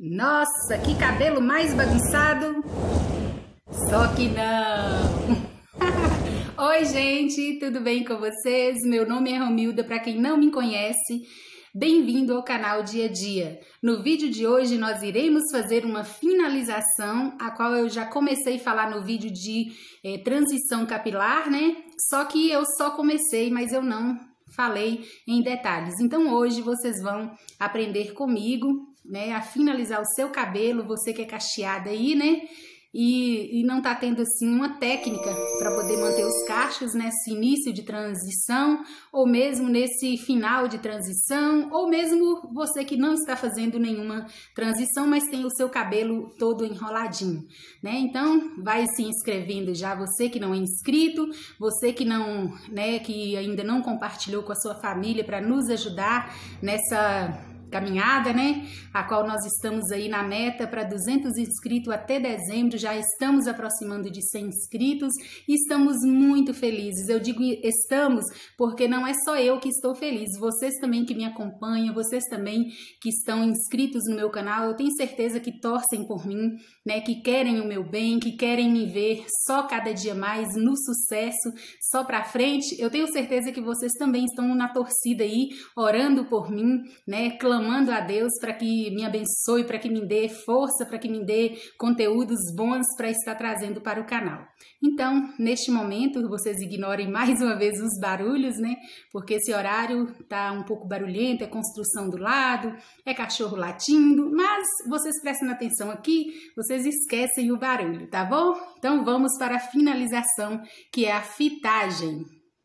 Nossa, que cabelo mais bagunçado! Só que não! Oi, gente, tudo bem com vocês? Meu nome é Romilda, para quem não me conhece, bem-vindo ao canal Dia a Dia. No vídeo de hoje nós iremos fazer uma finalização, a qual eu já comecei a falar no vídeo de transição capilar, né? Só que eu só comecei, mas eu não falei em detalhes. Então hoje vocês vão aprender comigo, né, a finalizar o seu cabelo, você que é cacheada aí, né? E não tá tendo assim uma técnica para poder manter os cachos nesse início de transição, ou mesmo nesse final de transição, ou mesmo você que não está fazendo nenhuma transição, mas tem o seu cabelo todo enroladinho, né? Então, vai se inscrevendo já, você que não é inscrito, você que não, né, que ainda não compartilhou com a sua família para nos ajudar nessa caminhada, né? A qual nós estamos aí na meta para 200 inscritos até dezembro, já estamos aproximando de 100 inscritos e estamos muito felizes. Eu digo estamos porque não é só eu que estou feliz, vocês também que me acompanham, vocês também que estão inscritos no meu canal, eu tenho certeza que torcem por mim, né? Que querem o meu bem, que querem me ver só cada dia mais no sucesso, só para frente. Eu tenho certeza que vocês também estão na torcida aí, orando por mim, né? Clamando a Deus para que me abençoe, para que me dê força, para que me dê conteúdos bons para estar trazendo para o canal. Então, neste momento, vocês ignorem mais uma vez os barulhos, né? Porque esse horário tá um pouco barulhento, é construção do lado, é cachorro latindo, mas vocês prestem atenção aqui, vocês esquecem o barulho, tá bom? Então vamos para a finalização, que é a fitagem.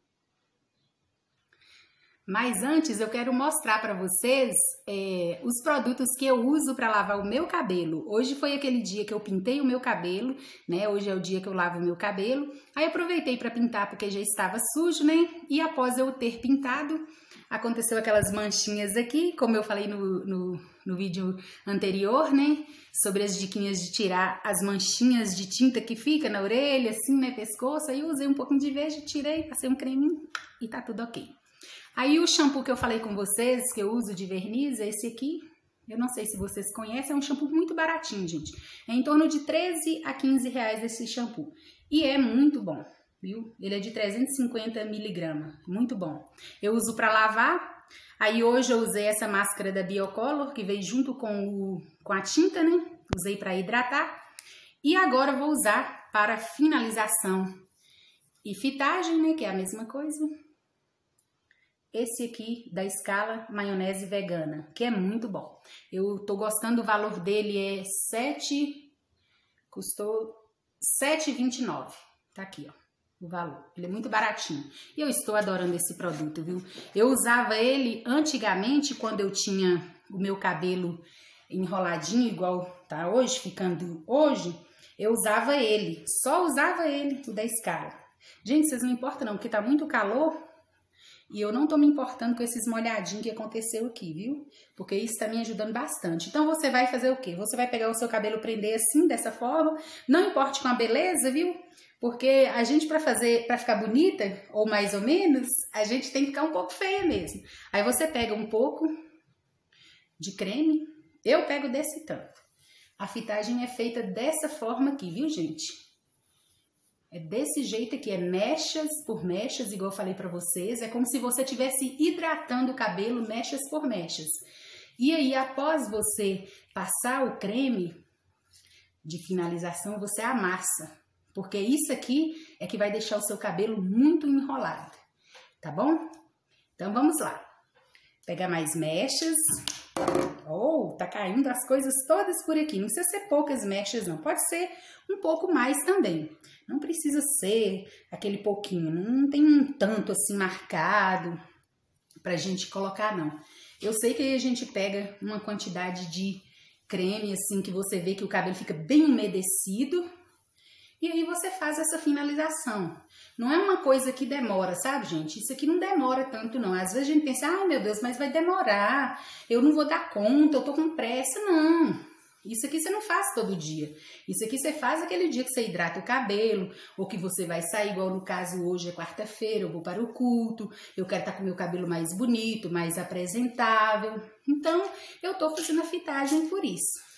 Mas antes eu quero mostrar para vocês os produtos que eu uso para lavar o meu cabelo. Hoje foi aquele dia que eu pintei o meu cabelo, né? Hoje é o dia que eu lavo o meu cabelo. Aí aproveitei para pintar porque já estava sujo, né? E após eu ter pintado, aconteceu aquelas manchinhas aqui, como eu falei no vídeo anterior, né? Sobre as diquinhas de tirar as manchinhas de tinta que fica na orelha, assim, né? Pescoço. Aí eu usei um pouquinho de verde, tirei, passei um creminho e tá tudo ok. Aí o shampoo que eu falei com vocês, que eu uso de verniz, é esse aqui. Eu não sei se vocês conhecem, é um shampoo muito baratinho, gente. É em torno de 13 a 15 reais esse shampoo. E é muito bom, viu? Ele é de 350 miligramas, muito bom. Eu uso para lavar. Aí hoje eu usei essa máscara da Biocolor, que veio junto com a tinta, né? Usei para hidratar. E agora eu vou usar para finalização e fitagem, né? Que é a mesma coisa. Esse aqui da Scala maionese vegana, que é muito bom. Eu tô gostando, o valor dele custou R$7,29. Tá aqui, ó, o valor. Ele é muito baratinho. E eu estou adorando esse produto, viu? Eu usava ele antigamente quando eu tinha o meu cabelo enroladinho, igual tá hoje, ficando hoje. Eu usava ele, só usava ele, o da Scala. Gente, vocês não importam não, porque tá muito calor. E eu não tô me importando com esses molhadinhos que aconteceu aqui, viu? Porque isso tá me ajudando bastante. Então, você vai fazer o quê? Você vai pegar o seu cabelo, prender assim, dessa forma. Não importe com a beleza, viu? Porque a gente, pra ficar bonita, ou mais ou menos, a gente tem que ficar um pouco feia mesmo. Aí você pega um pouco de creme. Eu pego desse tanto. A fitagem é feita dessa forma aqui, viu, gente? É desse jeito aqui, é mechas por mechas, igual eu falei pra vocês. É como se você estivesse hidratando o cabelo, mechas por mechas. E aí, após você passar o creme de finalização, você amassa. Porque isso aqui é que vai deixar o seu cabelo muito enrolado, tá bom? Então, vamos lá. Pegar mais mechas. Oh, tá caindo as coisas todas por aqui. Não precisa ser poucas mechas, não. Pode ser um pouco mais também. Não precisa ser aquele pouquinho. Não tem um tanto assim marcado pra gente colocar, não. Eu sei que a gente pega uma quantidade de creme, assim, que você vê que o cabelo fica bem umedecido. E aí você faz essa finalização. Não é uma coisa que demora, sabe, gente? Isso aqui não demora tanto, não. Às vezes a gente pensa, ai, meu Deus, mas vai demorar. Eu não vou dar conta, eu tô com pressa. Não. Isso aqui você não faz todo dia. Isso aqui você faz aquele dia que você hidrata o cabelo, ou que você vai sair, igual no caso hoje é quarta-feira, eu vou para o culto, eu quero estar com o meu cabelo mais bonito, mais apresentável. Então, eu tô fazendo a fitagem por isso.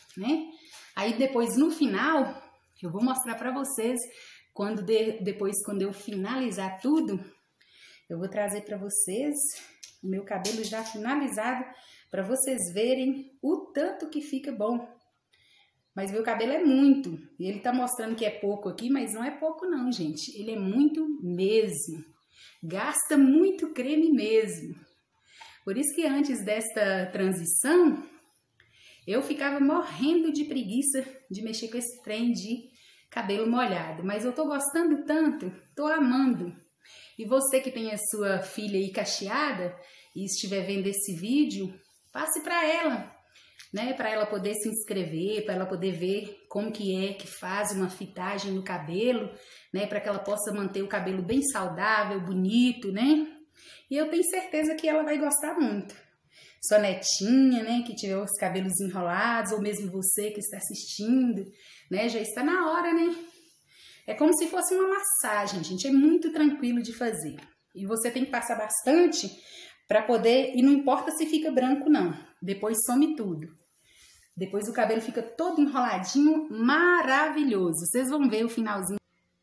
né? Aí depois no final, eu vou mostrar pra vocês, depois quando eu finalizar tudo, eu vou trazer pra vocês o meu cabelo já finalizado, pra vocês verem o tanto que fica bom. Mas meu cabelo é muito, e ele tá mostrando que é pouco aqui, mas não é pouco não, gente. Ele é muito mesmo, gasta muito creme mesmo. Por isso que antes desta transição, eu ficava morrendo de preguiça de mexer com esse trem de cabelo molhado. Mas eu tô gostando tanto, tô amando. E você que tem a sua filha aí cacheada e estiver vendo esse vídeo, passe para ela, né? Para ela poder se inscrever, para ela poder ver como que é que faz uma fitagem no cabelo, né? Para que ela possa manter o cabelo bem saudável, bonito, né? E eu tenho certeza que ela vai gostar muito. Sua netinha, né, que tiver os cabelos enrolados, ou mesmo você que está assistindo, né, já está na hora, né? É como se fosse uma massagem, gente, é muito tranquilo de fazer. E você tem que passar bastante para poder, e não importa se fica branco não, depois some tudo. Depois o cabelo fica todo enroladinho, maravilhoso. Vocês vão ver o finalzinho.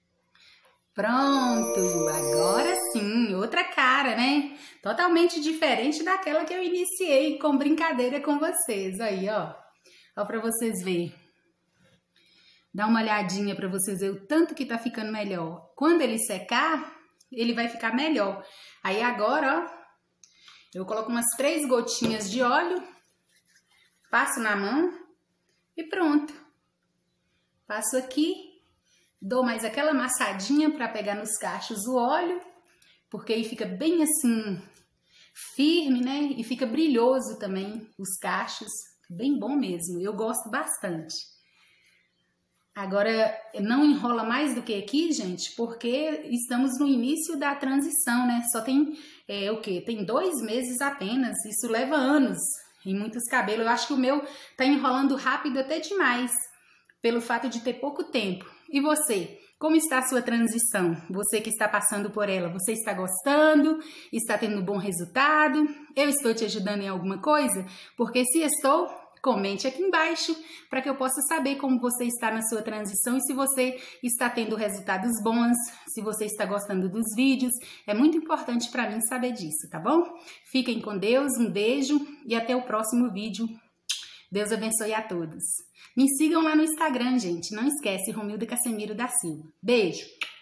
Pronto, agora sim, outra cara, né? Totalmente diferente daquela que eu iniciei com brincadeira com vocês. Aí, ó. Ó pra vocês verem. Dá uma olhadinha pra vocês verem o tanto que tá ficando melhor. Quando ele secar, ele vai ficar melhor. Aí agora, ó, eu coloco umas 3 gotinhas de óleo, passo na mão e pronto. Passo aqui. Dou mais aquela amassadinha para pegar nos cachos o óleo, porque aí fica bem assim, firme, né? E fica brilhoso também os cachos, bem bom mesmo, eu gosto bastante. Agora, não enrola mais do que aqui, gente, porque estamos no início da transição, né? Só tem, o quê? Tem 2 meses apenas, isso leva anos em muitos cabelos. Eu acho que o meu tá enrolando rápido até demais, pelo fato de ter pouco tempo. E você? Como está a sua transição? Você que está passando por ela, você está gostando? Está tendo um bom resultado? Eu estou te ajudando em alguma coisa? Porque se estou, comente aqui embaixo para que eu possa saber como você está na sua transição e se você está tendo resultados bons, se você está gostando dos vídeos. É muito importante para mim saber disso, tá bom? Fiquem com Deus, um beijo e até o próximo vídeo. Deus abençoe a todos. Me sigam lá no Instagram, gente. Não esquece, Romilda Casemiro da Silva. Beijo!